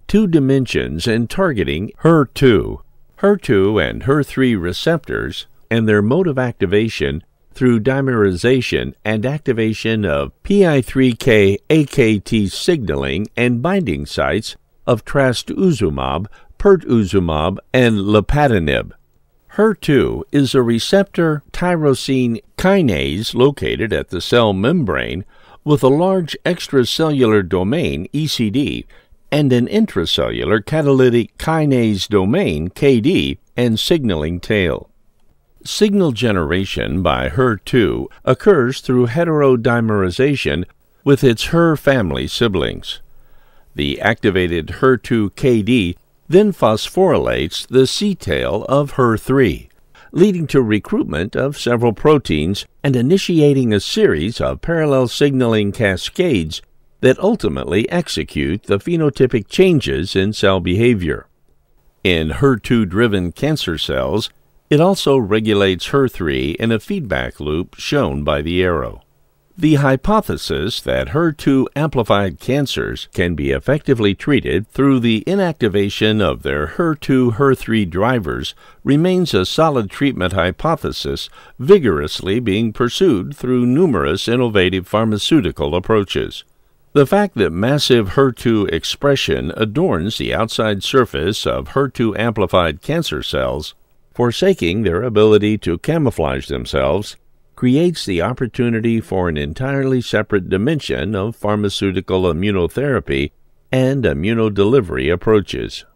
two dimensions in targeting HER2, HER2 and HER3 receptors, and their mode of activation through dimerization and activation of PI3K-AKT signaling and binding sites of trastuzumab, pertuzumab, and lapatinib. HER2 is a receptor tyrosine kinase located at the cell membrane with a large extracellular domain, ECD, and an intracellular catalytic kinase domain, KD, and signaling tail. Signal generation by HER2 occurs through heterodimerization with its HER family siblings. The activated HER2 KD then phosphorylates the C-tail of HER3, leading to recruitment of several proteins and initiating a series of parallel signaling cascades that ultimately execute the phenotypic changes in cell behavior. In HER2-driven cancer cells, it also regulates HER3 in a feedback loop shown by the arrow. The hypothesis that HER2-amplified cancers can be effectively treated through the inactivation of their HER2-HER3 drivers remains a solid treatment hypothesis vigorously being pursued through numerous innovative pharmaceutical approaches. The fact that massive HER2 expression adorns the outside surface of HER2-amplified cancer cells, forsaking their ability to camouflage themselves, creates the opportunity for an entirely separate dimension of pharmaceutical immunotherapy and immunodelivery approaches.